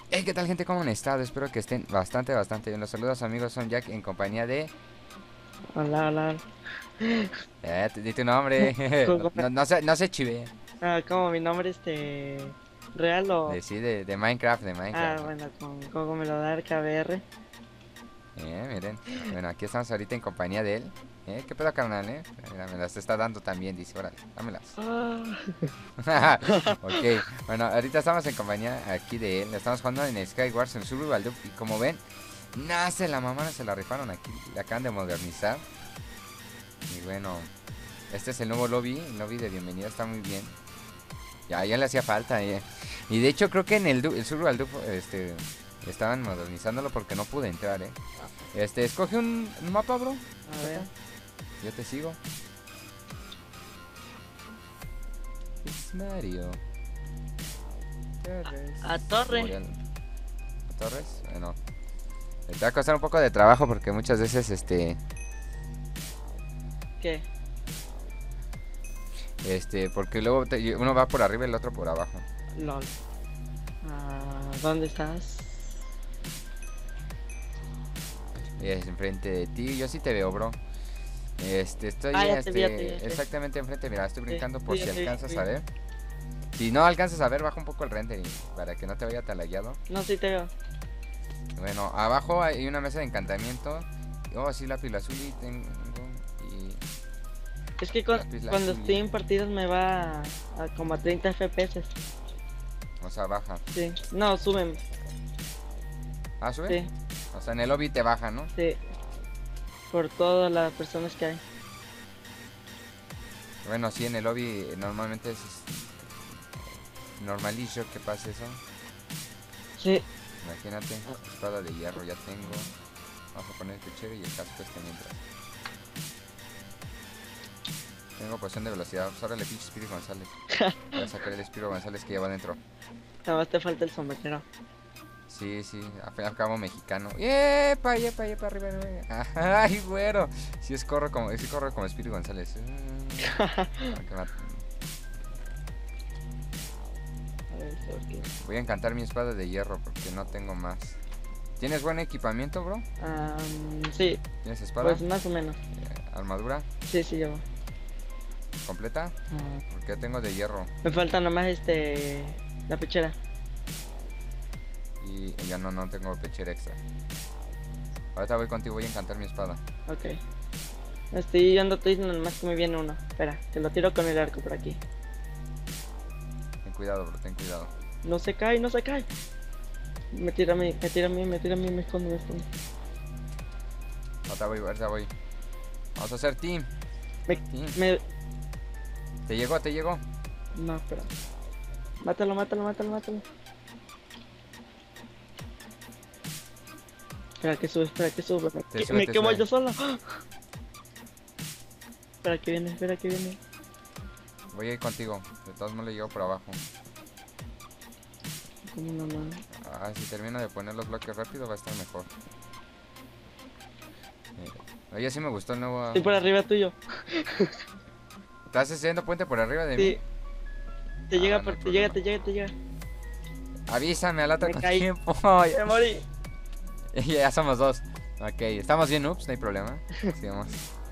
Hey, ¿qué tal, gente? ¿Cómo han estado? Espero que estén bastante bien. Los saludos, amigos, son Jack en compañía de... Hola, hola. Di tu nombre. no, ¿Cómo, no, no se chive. cómo mi nombre real o...? Sí, de Minecraft, de Ah, Minecraft. bueno, con me lo da el KBR. Miren. Bueno, aquí estamos ahorita en compañía de él. ¿Qué pedo, carnal, Mira, me las está dando también, dice. Órale, dámelas. Ah. Ok, bueno, ahorita estamos en compañía aquí de él. Estamos jugando en Skywars en Survival Duke. Y como ven, nace la mamá, se la rifaron aquí. La acaban de modernizar. Y bueno, este es el nuevo lobby. El lobby de bienvenida está muy bien. Ya le hacía falta. Y de hecho creo que en el Survival Duke estaban modernizándolo porque no pude entrar, escoge un mapa, bro. A ver. Saca. Yo te sigo. Es Mario. Torres. A torre. Memorial. Torres. Bueno. Te va a costar un poco de trabajo porque muchas veces ¿Qué? porque luego uno va por arriba y el otro por abajo. LOL. ¿Dónde estás? Es enfrente de ti. Yo sí te veo, bro. Estoy Ya te vi, ya te vi, ya te vi. exactamente enfrente. Mira, estoy Sí, brincando por sí, si ya te vi, ya alcanzas te a vi. ver. Si no alcanzas a ver, baja un poco el render para que no te vaya talagueado. No, sí te veo. Bueno, abajo hay una mesa de encantamiento. Oh, sí, lápiz lazuli tengo. Y Es que lápiz cuando estoy lazuli. en partidas me va a como a 30 FPS. O sea, baja. Sí. No, suben. Ah, sube. Sí, O sea, en el lobby te baja, ¿no? sí. Por todas las personas que hay. Bueno, sí, en el lobby normalmente es normalillo que pase eso. Sí. Imagínate, espada de hierro ya tengo. Vamos a poner el pechero y el casco mientras. Tengo poción de velocidad. Pues ahora le pinche Espíritu González. Voy a sacar el Espíritu González que lleva adentro. Nada más te falta el sombrero. Sí, sí, al fin y al cabo mexicano. ¡Yepa, yepa, yepa, arriba! ¡Ay, güero! Sí corro como Espíritu González. A ver, ¿por qué? Voy a encantar mi espada de hierro porque no tengo más. ¿Tienes buen equipamiento, bro? Sí, ¿Tienes espada? pues más o menos. ¿Armadura? Sí, sí, llevo. ¿Completa? Ah, Porque tengo de hierro. me falta nomás la pechera. Y ya no tengo pechera extra. Ahorita voy contigo, voy a encantar mi espada. Ok. Estoy ando estoy diciendo nomás que me viene uno. Espera, que lo tiro con el arco por aquí. Ten cuidado, bro, ten cuidado. No se cae, no se cae. Me tira a mí, me tira a mí, me tira a mí, me escondo, me escondo. Ahorita voy. Vamos a hacer team. Me, Team. me... Te llegó, te llegó. No, espera. Mátalo, mátalo, mátalo, mátalo. Espera que sube, espera que sube. Te sube, Me te quemo sube. yo solo. Espera que viene, espera que viene. Voy a ir contigo. De todos modos le llego por abajo. ¿Cómo no? Si termino de poner los bloques rápido va a estar mejor. Oye, sí me gustó el nuevo. Estoy por arriba tuyo. ¿Estás haciendo puente por arriba de mí? Sí, te llega, No hay te llega, problema. te llega, te llega. Avísame, alata Me con caí, tiempo. me morí. Ya somos dos. Ok, estamos bien, ups, no hay problema. Sigamos.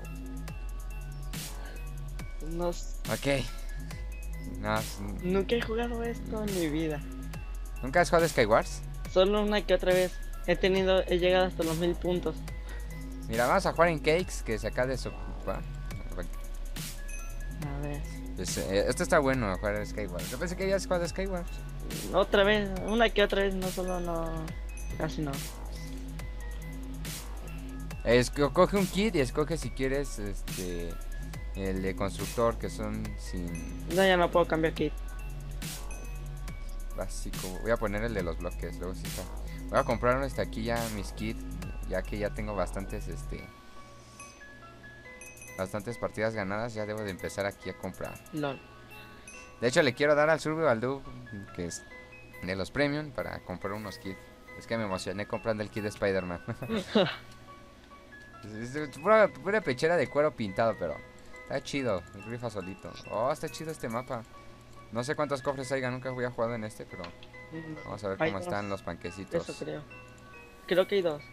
No, Ok. No, nunca he jugado esto en mi vida. ¿Nunca has jugado Skywars? Solo una que otra vez. He llegado hasta los 1000 puntos. Mira, vamos a jugar en Cakes, que se acaba de su... A ver. Pues, esto está bueno, jugar en Skywars. Yo pensé que habías jugado Skywars. Otra vez, una que otra vez, no solo no. Casi no. Coge un kit y escoge si quieres el de constructor, que son sin No, ya no puedo cambiar kit. básico. Voy a poner el de los bloques, luego sí está. Voy a comprar aquí ya mis kits, ya que ya tengo bastantes partidas ganadas, ya debo de empezar aquí a comprar. LOL. De hecho, le quiero dar al Survival Duke, que es de los Premium, para comprar unos kits. Es que me emocioné comprando el kit de Spider-Man. Es pura pechera de cuero pintado, pero está chido, rifa solito. Oh, está chido este mapa. No sé cuántos cofres haya, nunca había jugado en pero Vamos a ver Hay cómo dos, están los eso panquecitos. creo. Creo que hay dos.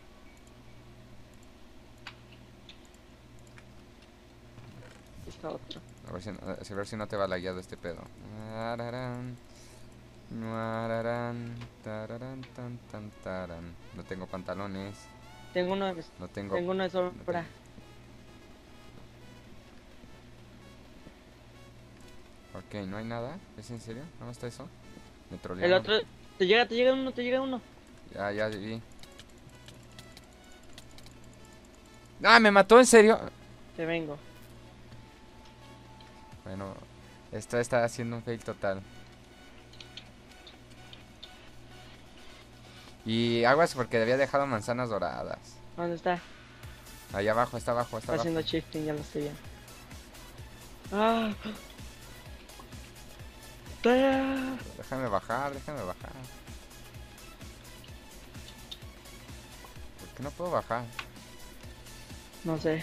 Aquí está otro. A ver si no te va lagueado este pedo. Ararán, nuararán, tararán, tan, tan, tarán. No tengo pantalones. Tengo uno No tengo. tengo uno de No tengo. sobra. Ok, no hay nada. ¿Es en serio? ¿No está eso? Me El trolearon. otro, te llega uno. Ya vi. ¡Ah, me mató en serio! Te vengo. Bueno, esto está haciendo un fail total. Y aguas porque había dejado manzanas doradas. ¿Dónde está? Ahí abajo, está abajo, está Está abajo. haciendo shifting, ya lo estoy viendo. ¡Ah! ¡Taya! Déjame bajar. ¿Por qué no puedo bajar? No sé.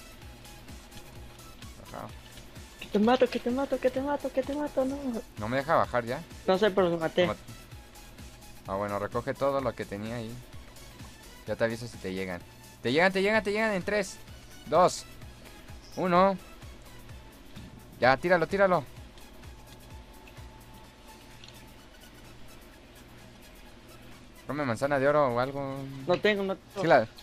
Bajar. Que te mato, no. No me deja bajar ya. No sé, pero lo maté. Toma- Ah, bueno, recoge todo lo que tenía ahí. Ya te aviso si te llegan. Te llegan en 3, 2, 1. Ya, tíralo. Come manzana de oro o algo. No tengo. Sí,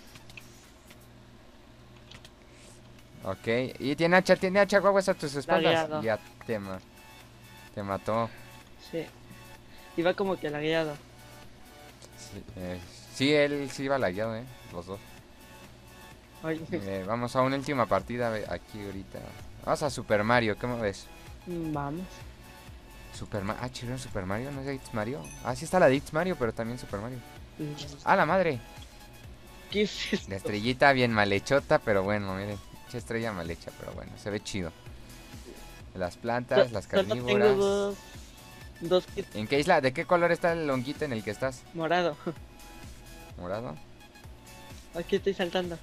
Ok, y tiene hacha, guaguas a tus espaldas. Lagueado. Ya te mató. Sí. Iba como que lagueado. Sí, sí, él sí iba lagueado, los dos. Oye, Vamos a una última partida aquí ahorita. Vamos a Super Mario, ¿cómo ves? vamos. ¿Chirón Super Mario? ¿No es de It's Mario? Ah, sí está la de It's Mario, pero también Super Mario. ¡Ah, la madre! ¿Qué es esto? La estrellita bien mal hechota, pero bueno, miren. Mucha estrella mal hecha, pero bueno, se ve chido. Las plantas, las Solo tengo carnívoras. dos kits ¿En qué isla? ¿De qué color está el honguito en el que estás? morado. ¿Morado? Aquí estoy saltando.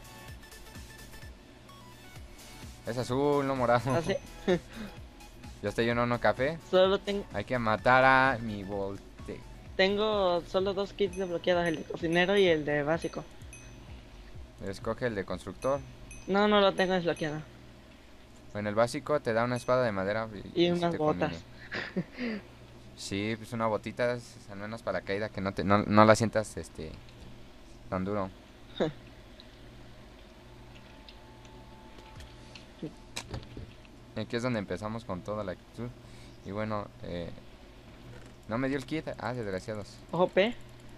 Es azul, no morado. Así. Yo estoy en uno café. Solo tengo Hay que matar a mi volte. solo dos kits desbloqueados, el de cocinero y el de básico. Escoge el de constructor. No lo tengo desbloqueado. En el básico te da una espada de madera Y sí unas te botas. conviene. Sí, pues una botita, al menos para la caída, que no la sientas tan duro. Y aquí es donde empezamos con toda la actitud. Y bueno, no me dio el kit. Ah, desgraciados. Ojo P.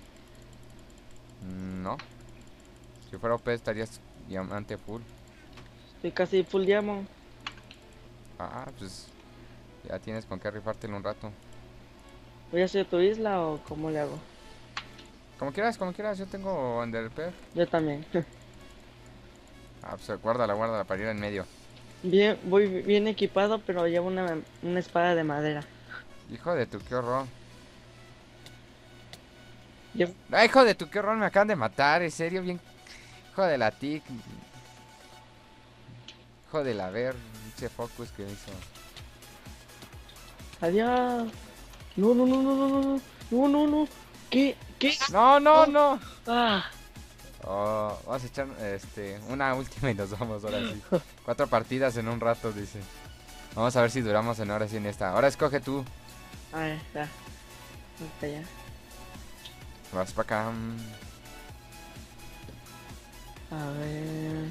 No. Si fuera OP estarías diamante full. Estoy casi full diamond. Ah, pues ya tienes con qué rifártelo un rato. ¿Voy a hacer tu isla o cómo le hago? Como quieras, yo tengo Underper. Yo también. Ah, pues guárdala para ir en medio. Bien, voy bien equipado, pero llevo una espada de madera. Hijo de tu, qué horror. Llevo- Ah, hijo de tu, qué horror, me acaban de matar, en serio, bien. Hijo de la tic. Hijo de la ver, pinche focus que hizo. Adiós. No. ¿Qué? No. Ah, Vamos a echar una última y nos vamos ahora sí. 4 partidas en un rato, dice. Vamos a ver si duramos ahora sí en esta. Ahora escoge tú. a ver, ya. Hasta allá. Vas para acá. A ver.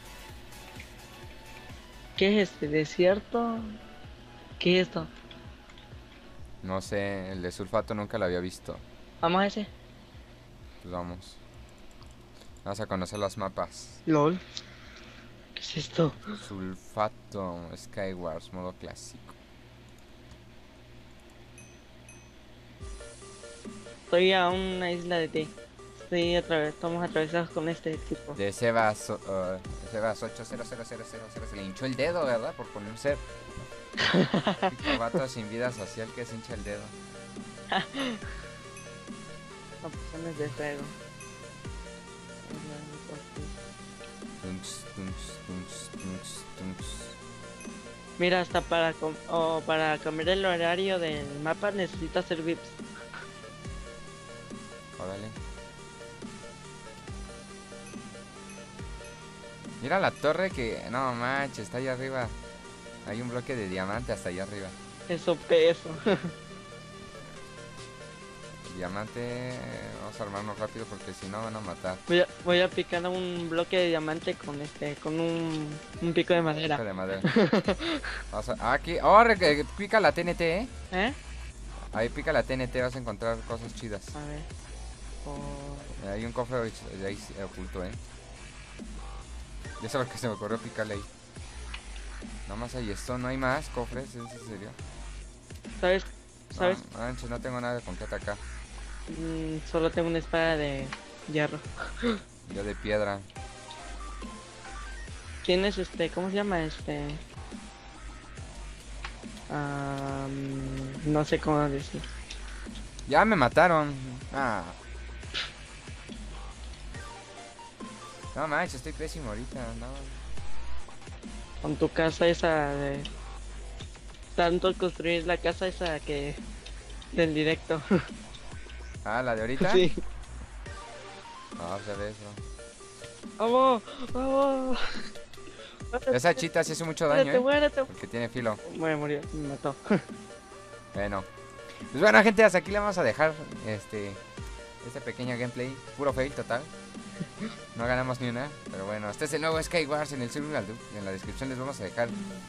¿Qué es este? ¿Desierto? ¿Qué es esto? No sé, el de sulfato nunca lo había visto. Vamos a ese. Pues vamos. Vamos a conocer los mapas. LOL. ¿Qué es esto? Sulfato, Skywars, modo clásico. Estoy a una isla de ti. Estamos atravesados con este tipo. De Sebas 8000000. Se le hinchó el dedo, ¿verdad? Por ponerse. Típico vato sin vida social que se hincha el dedo. Opciones de juego. Tunks. Mira, hasta para cambiar el horario del mapa necesito hacer VIPs. Órale. Mira la torre que... No manches, está allá arriba. Hay un bloque de diamante hasta allá arriba. Eso peso. Diamante... Vamos a armarnos rápido porque si no van a matar. Voy a picar un bloque de diamante con un pico de madera. Pico de madera. Aquí... Oh, pica la TNT, ¿eh? ¿Eh? Ahí pica la TNT, vas a encontrar cosas chidas. A ver. Oh. Hay un cofre de ahí oculto, ¿eh? Ya sabes que se me ocurrió picarle ahí. Nada más hay esto, no hay más cofres, ¿es en serio? ¿Sabes? No, manches, no tengo nada con qué atacar. Solo tengo una espada de hierro. Yo de piedra. ¿Tienes cómo se llama no sé cómo decir. Ya me mataron. Ah. No manches, estoy pésimo ahorita, no. Con tu casa esa de... Tanto construir la casa esa que... Del directo. Ah, ¿la de ahorita? Sí. No, se ve eso. ¡Vamos! ¡Vamos! Esa chita sí hace mucho daño, ¿eh? Muérete. Porque tiene filo. Murió, me mató. Bueno. Pues bueno, gente, hasta aquí le vamos a dejar este pequeño gameplay. Puro fail total. No ganamos ni una. Pero bueno, este es el nuevo Skywars en el Survival Duke. En la descripción les vamos a dejar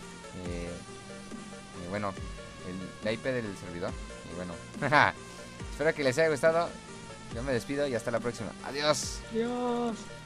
bueno, la IP del servidor. Y bueno, espero que les haya gustado. Yo me despido y hasta la próxima. Adiós. Dios.